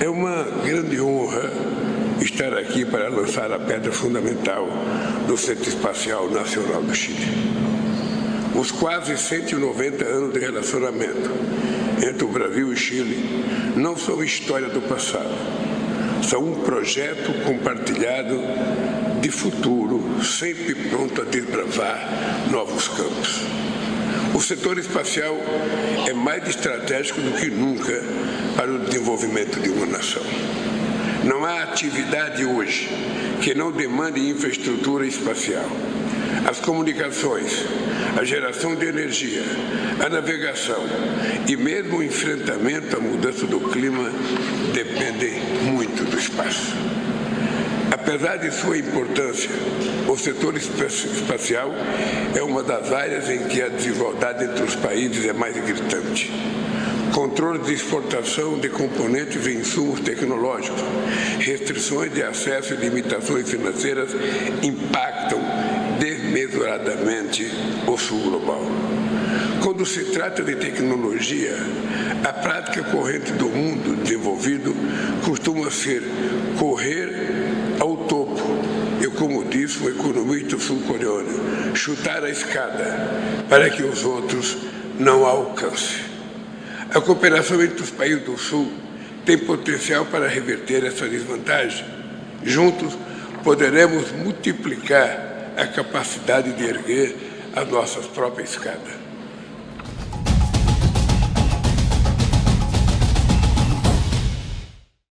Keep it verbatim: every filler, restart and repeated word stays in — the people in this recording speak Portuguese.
É uma grande honra estar aqui para lançar a pedra fundamental do Centro Espacial Nacional do Chile. Os quase cento e noventa anos de relacionamento entre o Brasil e o Chile não são história do passado, são um projeto compartilhado de futuro, sempre pronto a desbravar novos campos. O setor espacial é mais estratégico do que nunca para o desenvolvimento de uma nação. Não há atividade hoje que não demande infraestrutura espacial. As comunicações, a geração de energia, a navegação e mesmo o enfrentamento à mudança do clima dependem muito do espaço. Apesar de sua importância, o setor espacial é uma das áreas em que a desigualdade entre os países é mais gritante. Controle de exportação de componentes e insumos tecnológicos, restrições de acesso e limitações financeiras impactam desmesuradamente o sul global. Quando se trata de tecnologia, a prática corrente do mundo desenvolvido costuma ser correr ao topo, e como disse o economista sul-coreano, chutar a escada para que os outros não a alcancem. A cooperação entre os países do Sul tem potencial para reverter essa desvantagem. Juntos, poderemos multiplicar a capacidade de erguer as nossas próprias escadas.